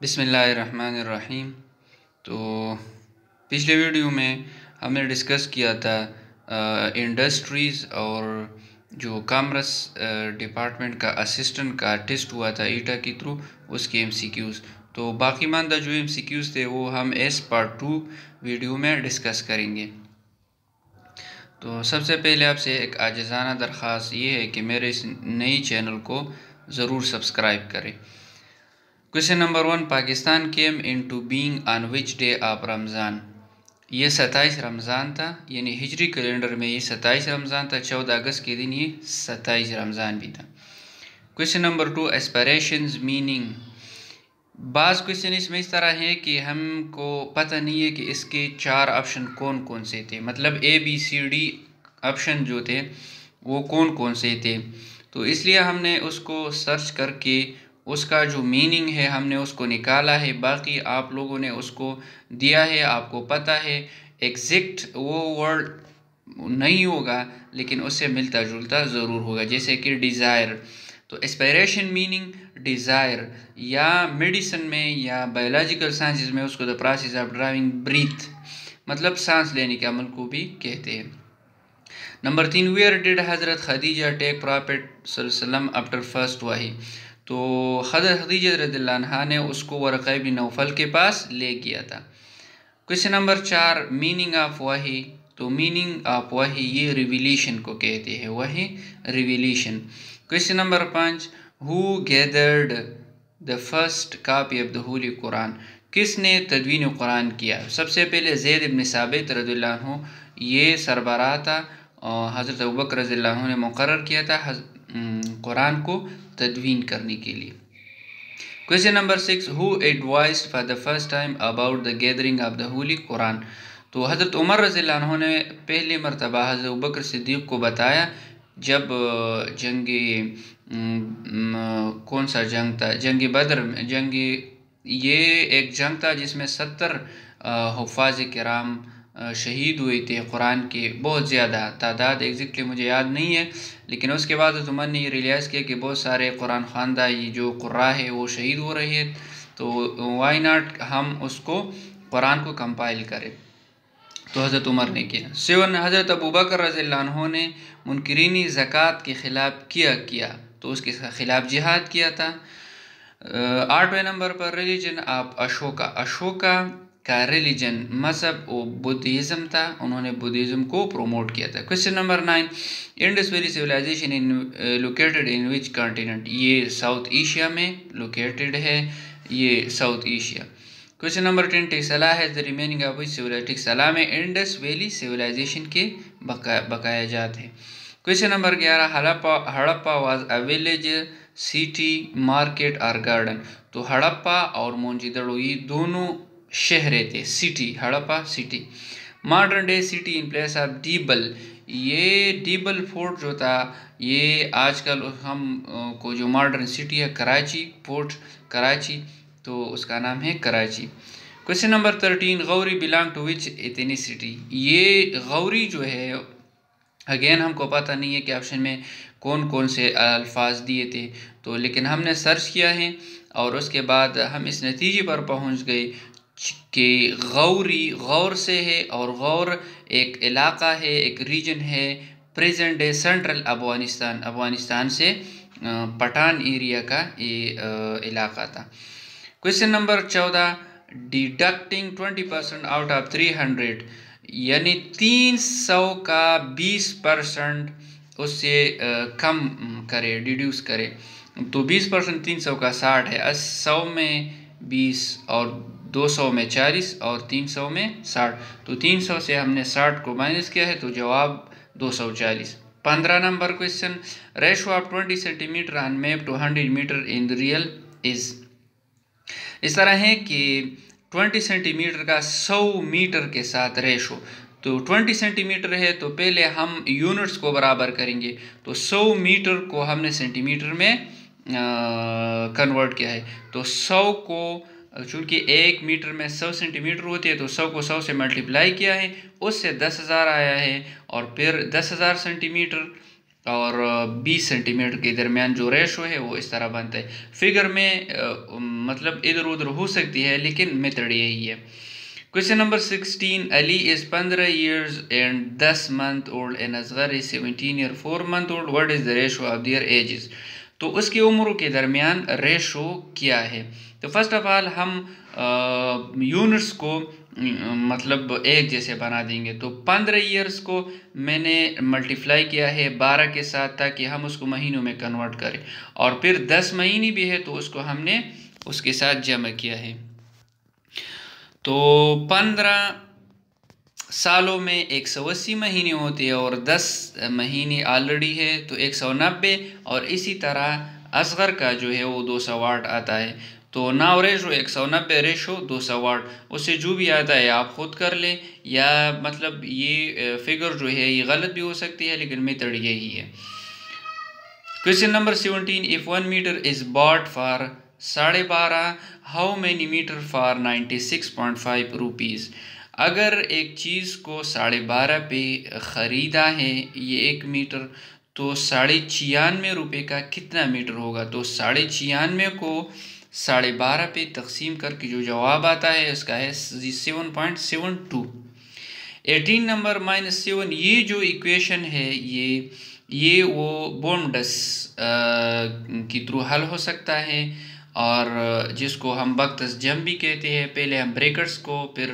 बिस्मिल्लाहिर्रहमानिर्रहीम। तो पिछले वीडियो में हमने डिस्कस किया था इंडस्ट्रीज़ और जो कॉमर्स डिपार्टमेंट का असिस्टेंट का टेस्ट हुआ था ईटा के थ्रू, उसके एमसीक्यूज़। तो बाकी मानदा जो एमसीक्यूज़ थे वो हम इस पार्ट 2 वीडियो में डिस्कस करेंगे। तो सबसे पहले आपसे एक आजिज़ाना दरख्वास्त ये है कि मेरे इस नई चैनल को ज़रूर सब्सक्राइब करें। Question number 1, Pakistan came into being on which day of Ramzan. ये 27 रमज़ान था, यानी हिजरी कैलेंडर में ये 27 रमज़ान था। 14 अगस्त के दिन ये 27 रमज़ान भी था। Question number 2, aspirations meaning. बाज़ क्वेश्चन इसमें इस तरह है कि हमको पता नहीं है कि इसके 4 ऑप्शन कौन कौन से थे, मतलब ABCD ऑप्शन जो थे वो कौन कौन से थे। तो इसलिए हमने उसको सर्च करके उसका जो मीनिंग है हमने उसको निकाला है। बाकी आप लोगों ने उसको दिया है, आपको पता है एग्जैक्ट वो वर्ड नहीं होगा लेकिन उससे मिलता जुलता ज़रूर होगा, जैसे कि डिज़ायर। तो एस्पिरेशन मीनिंग डिज़ायर, या मेडिसिन में या बायोलॉजिकल साइंसेस में उसको the process of driving breath, मतलब सांस लेने के अमल को भी कहते हैं। नंबर 3, वेयर डिड हज़रत खदीजा टेक प्रॉफिट सल्लल्लाहु अलैहि आफ्टर फर्स्ट वही। तो हज़रत खदीजा रज़ियल्लाहु अन्हा ने उसको वरक़ा बिन नौफल के पास ले गया था। क्वेश्चन नंबर 4, मीनिंग ऑफ वही। तो मीनिंग ऑफ वही ये रिविलेशन को कहते हैं, वही revelation. Question number 5, who gathered the first copy of the holy Quran. किसने तदवीन कुरान किया। सबसे पहले ज़ैद इब्न साबित रज़ियल्लाहु अन्हु ये सरबराह था और हज़रत अबू बकर रज़ियल्लाहु अन्हु ने मुकर्रर किया था कुरान को तदवीन करने के लिए। Question number 6, who advised for the first time about the gathering of the holy Quran. तो हज़रत उमर रज़ियल्लाहु अन्हु ने पहली मरतबा हज़रत अबू बकर सिद्दीक़ को बताया जब जंग कौन सा जंग था, जंग बदर में, ये एक जंग था जिसमें 70 हुफ़ाज़ किराम शहीद हुए थे। कुरान के बहुत ज़्यादा तादाद एग्जैक्टली मुझे याद नहीं है, लेकिन उसके बाद उमर ने ये रियलाइज़ किया कि बहुत सारे कुरान ख़वानदा ये जो कुर्रा है वो शहीद हो रही है, तो वाई नॉट हम उसको कुरान को कंपाइल करें। तो हज़रत उमर ने किया। 7, हज़रत अबू बकर रज़ियल्लाहु अन्हु ने मुनकिरीन ज़कात के ख़िलाफ़ किया तो उसके ख़िलाफ़ जिहाद किया था। 8वें नंबर पर रिलीजन ऑफ अशोका का रिलीजन मज़हब वो बुद्धिज़्म था, उन्होंने बुद्धिज़्म को प्रोमोट किया था। Question number 9, Indus valley civilisation located in which continent. ये साउथ एशिया में लोकेटेड है, ये South Asia. Question number 10, Taxila है the remaining of which civilisation. Taxila में इंडस वैली सिविलाइजेशन के बकाया जात है। Question number 11, Harappa was a village, city, market और गार्डन। तो हड़प्पा और मोहनजोदड़ो ये दोनों शहरें थे, city, Harappa city. Modern day city in place of डीबल। ये डीबल फोर्ट जो था ये आजकल हम को जो मॉडर्न सिटी है कराची, पोर्ट कराची, तो उसका नाम है Karachi. Question number 13, Ghauri belong to which ethnicity. ये गौरी जो है अगेन हमको पता नहीं है कि ऑप्शन में कौन कौन से अल्फाज दिए थे, तो लेकिन हमने सर्च किया है और उसके बाद हम इस नतीजे पर पहुंच गए कि गौरी गौर से है, और गौर एक इलाका है, एक रीजन है प्रेजेंट डे सेंट्रल अफगानिस्तान से पठान एरिया का ये इलाका था। Question number 14, deducting 20% out of 300, यानी 300 का 20% उससे कम करे, डिड्यूस करे। तो 20% 300 का 60 है, 100 में 20 और 200 में 40 और 300 में 60। तो 300 से हमने 60 को माइनस किया है तो जवाब 240। 15 number question, ratio of 20 centimetre on map to 100 metre in real is. इस तरह है कि 20 सेंटीमीटर का 100 मीटर के साथ रेशो। तो 20 सेंटीमीटर है तो पहले हम यूनिट्स को बराबर करेंगे, तो 100 मीटर को हमने सेंटीमीटर में कन्वर्ट किया है। तो 100 को चूँकि 1 मीटर में 100 सेंटीमीटर होती है तो 100 को 100 से मल्टीप्लाई किया है, उससे 10,000 आया है, और फिर 10,000 सेंटीमीटर और 20 सेंटीमीटर के दरमियान जो रेशो है वो इस तरह बनता है। फिगर में मतलब इधर उधर हो सकती है, लेकिन मेथड यही है। Question number 16, Ali is 15 years and 10 month old and Asghar is 17 year 4 month old, what is the ratio of their ages. तो उसकी उम्र के दरमियान रेशो क्या है। तो फर्स्ट ऑफ ऑल हम यूनिट्स को मतलब एक जैसे बना देंगे। तो 15 ईयर्स को मैंने मल्टीप्लाई किया है 12 के साथ, ताकि हम उसको महीनों में कन्वर्ट करें, और फिर 10 महीने भी है तो उसको हमने उसके साथ जमा किया है। तो 15 सालों में 180 महीने होते हैं और 10 महीने ऑलरेडी है तो 190, और इसी तरह असगर का जो है वो 208 आता है। तो 9 रेशो 190 रेशो 208, उससे जो भी आता है आप खुद कर लें, या मतलब ये फिगर जो है ये गलत भी हो सकती है, लेकिन मेथड यही है। Question number 17, if 1 metre is bought for 12.5, how many metre for 96.5 rupees. अगर एक चीज़ को 12.5 पे ख़रीदा है ये 1 मीटर, तो 96 रुपये का कितना मीटर होगा। तो 96 को 12.5 पे तकसीम करके जो जवाब आता है उसका है 7.72। 18 नंबर -7, ये जो इक्वेशन है ये वो बोमडस की थ्रू हल हो सकता है, और जिसको हम बख्तस जम भी कहते हैं। पहले हम ब्रैकेट्स को, फिर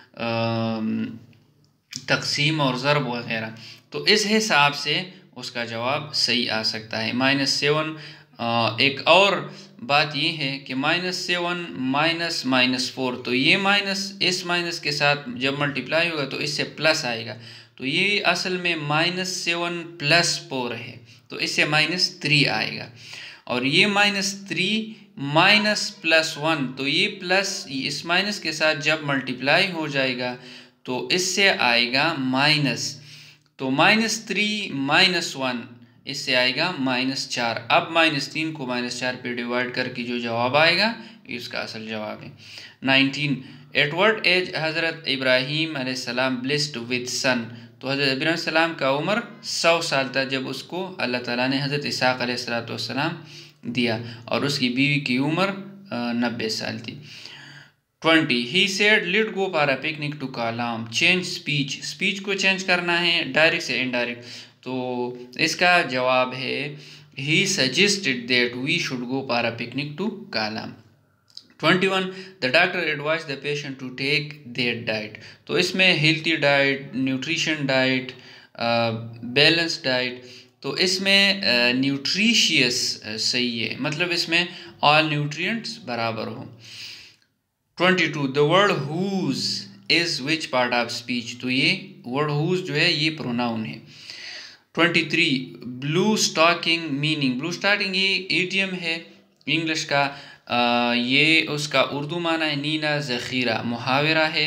तकसीम और ज़रब वगैरह, तो इस हिसाब से उसका जवाब सही आ सकता है। -7 एक और बात ये है कि -7 -4, तो ये माइनस इस माइनस के साथ जब मल्टीप्लाई होगा तो इससे प्लस आएगा, तो ये असल में -7 + 4 है, तो इससे -3 आएगा। और ये -3 -+1, तो ये प्लस इस माइनस के साथ जब मल्टीप्लाई हो जाएगा तो इससे आएगा माइनस, तो -3 -1 इससे आएगा -4। अब -3 को -4 पे डिवाइड करके जो जवाब आएगा इसका असल जवाब है। 19, एट व्हाट एज हज़रत इब्राहीम अलैहिस्सलाम ब्लेस्ड विद सन। तो हज़रत इब्राहीम अलैहिस्सलाम का उम्र 100 साल था जब उसको अल्लाह ताला ने हज़रत इसाक अलैहिस्सलाम दिया, और उसकी बीवी की उम्र 90 साल थी। 20, he said let go for a picnic to Kalam, change speech. Speech को चेंज करना है डायरेक्ट से इनडायरेक्ट, तो इसका जवाब है he suggested that we should go for a picnic to Kalam. 21, the doctor advise the patient to take their diet. तो इसमें healthy diet, nutrition diet, balance diet, तो इसमें न्यूट्रिशियस सही है, मतलब इसमें ऑल न्यूट्रिएंट्स बराबर हो। 22, the word whose is which part of speech. तो ये वर्ड हुज जो है ये प्रोनाउन है। 23, blue stocking meaning. Blue stocking ये इडियम है इंग्लिश का, ये उसका उर्दू माना है नीना ज़ख़ीरा, मुहावरा है,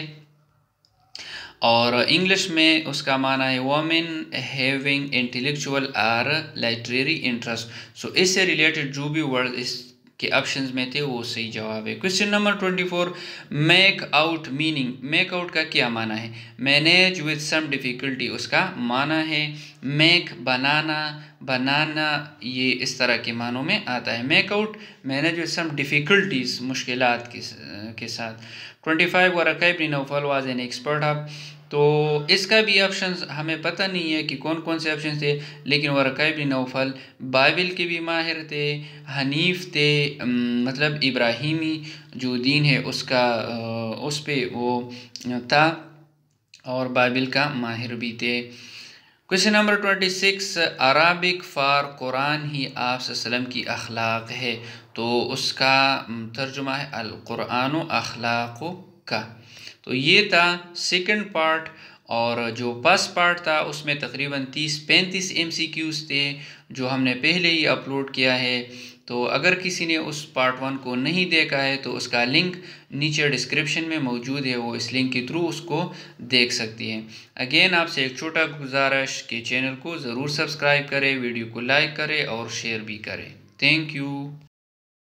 और इंग्लिश में उसका माना है वोमेन हैविंग इंटेलेक्चुअल और लिटरेरी इंटरेस्ट। सो इससे रिलेटेड जो भी वर्ड इसके ऑप्शंस में थे वो सही जवाब है। Question number 24, make out meaning. Make out का क्या माना है। मैनेज विद सम डिफ़िकल्टी, उसका माना है मेक बनाना, बनाना ये इस तरह के मानों में आता है। Make out manage with some difficulties, मुश्किलात के साथ। 25, Waraqa ibn Nawfal was an expert of. तो इसका भी ऑप्शंस हमें पता नहीं है कि कौन कौन से ऑप्शन थे, लेकिन वरक़ा इब्न नौफल बाइबल के भी माहिर थे, हनीफ थे, मतलब इब्राहिमी जो दीन है उसका उस पे वो था, और बाइबल का माहिर भी थे। क्वेश्चन नंबर 26, अरबिक फ़ार कुरान ही आप सल्लम की अखलाक है। तो उसका तर्जुमा है अल कुरान अखलाक का। तो ये था सेकंड पार्ट, और जो फर्स्ट पार्ट था उसमें तकरीबन 30-35 MCQs थे जो हमने पहले ही अपलोड किया है। तो अगर किसी ने उस पार्ट 1 को नहीं देखा है तो उसका लिंक नीचे डिस्क्रिप्शन में मौजूद है, वो इस लिंक के थ्रू उसको देख सकती हैं। अगेन आपसे एक छोटा गुजारिश कि चैनल को ज़रूर सब्सक्राइब करें, वीडियो को लाइक करें और शेयर भी करें। Thank you.